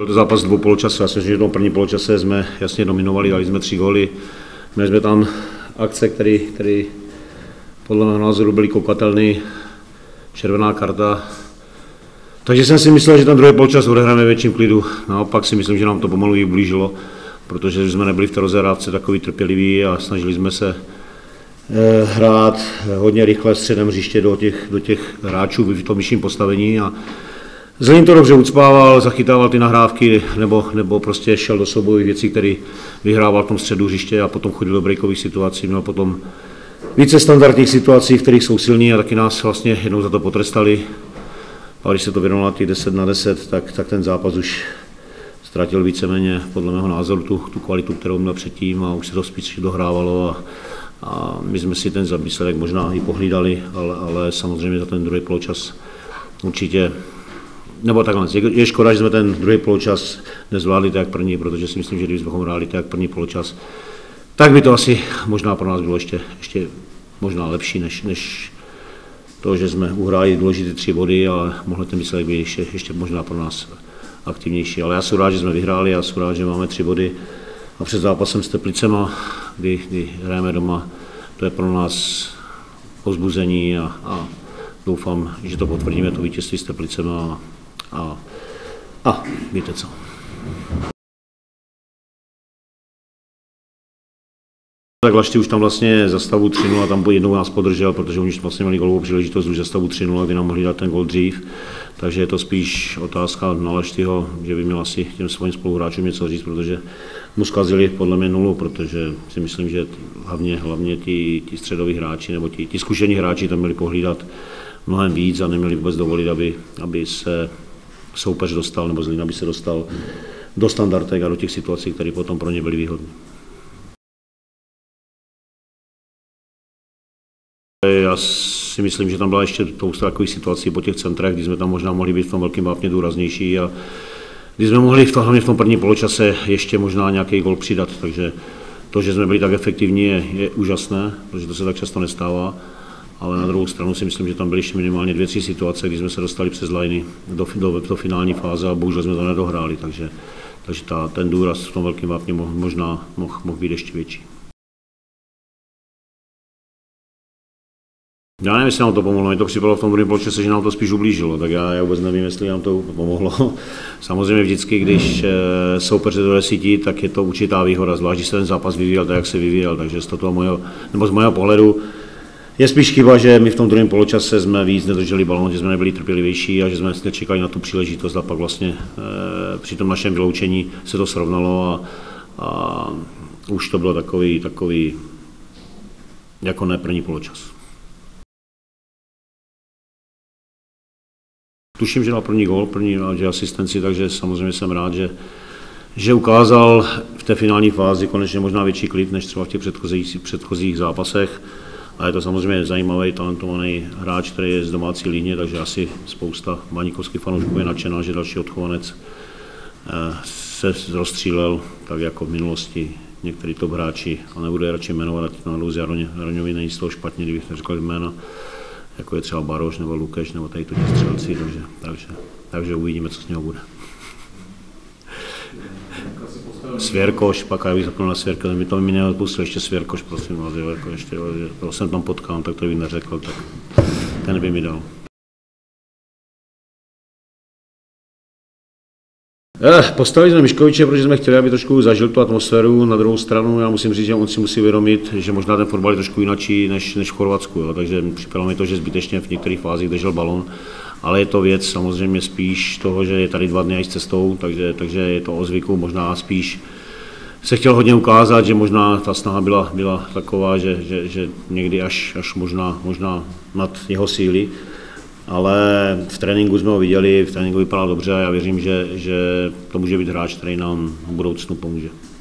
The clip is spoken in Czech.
Byl to zápas dvou poločasů, já si myslím, že v tom první poločase jsme jasně dominovali, dali jsme 3 góly. Měli jsme tam akce, které podle mého názoru byly koukatelné, červená karta. Takže jsem si myslel, že ten druhý poločas odehráme ve větším klidu. Naopak si myslím, že nám to pomalu i ublížilo, protože jsme nebyli v té rozehrávce takový trpěliví a snažili jsme se hrát hodně rychle středem hřiště do těch hráčů v tom vyšším postavení. A Zlín to dobře ucpával, zachytával ty nahrávky nebo prostě šel do soubojových věcí, který vyhrával v tom středu hřiště a potom chodil do breakových situací. Měl potom více standardních situací, v kterých jsou silní a taky nás vlastně jednou za to potrestali. A když se to vyrovnalo na těch 10-10, tak ten zápas už ztratil víceméně podle mého názoru tu kvalitu, kterou měl předtím a už se to spíš dohrávalo a my jsme si ten výsledek možná i pohlídali, ale samozřejmě za ten druhý poločas určitě, nebo takhle, je škoda, že jsme ten druhý poločas nezvládli tak jak první, protože si myslím, že kdybychom hráli tak jak první poločas, tak by to asi možná pro nás bylo ještě možná lepší, než to, že jsme uhráli důležité 3 body, ale mohl ten výsledek být ještě možná pro nás aktivnější. Ale já jsem rád, že jsme vyhráli, já jsem rád, že máme 3 body a před zápasem s Teplicema, kdy hrajeme doma, to je pro nás povzbuzení a doufám, že to potvrdíme, to vítězství s Teplicema a víte co. Tak Lašty už tam vlastně za stavu 3-0, tam jednou nás podržel, protože oni vlastně měli gólovou příležitost už za stavu 3-0, kdy nám mohli dát ten gól dřív. Takže je to spíš otázka na Laštyho, že by měl asi těm svým spoluhráčům něco říct, protože mu zkazili podle mě 0, protože si myslím, že hlavně ti středoví hráči nebo ti zkušení hráči tam měli pohlídat mnohem víc a neměli vůbec dovolit, aby se soupeř dostal, nebo Zlín, aby se dostal do standardek a do těch situací, které potom pro ně byly výhodné. Já si myslím, že tam byla ještě spousta takových situací po těch centrech, kdy jsme tam možná mohli být v tom velkém vápně důraznější a kdy jsme mohli hlavně v tom prvním poločase ještě možná nějaký gól přidat, takže to, že jsme byli tak efektivní, je úžasné, protože to se tak často nestává, ale na druhou stranu si myslím, že tam byly ještě minimálně 2-3 situace, kdy jsme se dostali přes lajny do finální fáze a bohužel jsme to nedohráli, takže ten důraz v tom velkém vápně možná mohl být ještě větší. Já nevím, jestli nám to pomohlo, mě to připadalo v tom druhém poločase, že nám to spíš ublížilo, tak já vůbec nevím, jestli nám to pomohlo. Samozřejmě vždycky, když soupeř do 10, tak je to určitá výhoda, zvlášť když se ten zápas vyvíjel tak, jak se vyvíjel, takže z mého pohledu je spíš chyba, že my v tom druhém poločase jsme víc nedrželi balón, že jsme nebyli trpělivější a že jsme nečekali na tu příležitost a pak vlastně při tom našem vyloučení se to srovnalo a už to bylo takový jako ne první poločas. Tuším, že dal první gól, první asistenci, takže samozřejmě jsem rád, že ukázal v té finální fázi konečně možná větší klid, než třeba v těch předchozích zápasech. A je to samozřejmě zajímavý, talentovaný hráč, který je z domácí linie, takže asi spousta baníkovských fanoušků je nadšená, že další odchovanec se rozstřílel, tak jako v minulosti některý top hráči, a nebudu je radši jmenovat, na Luzi Jaroňovi není z toho špatně, kdybych neřekl jména, jako je třeba Baroš nebo Lukeš nebo tady to ti střelci, takže uvidíme, co z něho bude. Svěrkoš, pak já bych zapomněl na Svěrka, mi to neodpustil ještě Svěrkoš, prosím vás, jako ještě, to jsem tam potkal, tak to bych neřekl, tak ten by mi dal. Postavili jsme Miškoviče, protože jsme chtěli, aby trošku zažil tu atmosféru. Na druhou stranu já musím říct, že on si musí uvědomit, že možná ten fotbal je trošku jináčí než v Chorvatsku. Jo. Takže připadalo mi to, že zbytečně v některých fázích držel balon. Ale je to věc samozřejmě spíš toho, že je tady 2 dny až cestou, takže je to o zvyku, možná spíš se chtěl hodně ukázat, že možná ta snaha byla taková, že někdy až možná nad jeho síly. Ale v tréninku jsme ho viděli, v tréninku vypadal dobře a já věřím, že to může být hráč, který nám v budoucnu pomůže.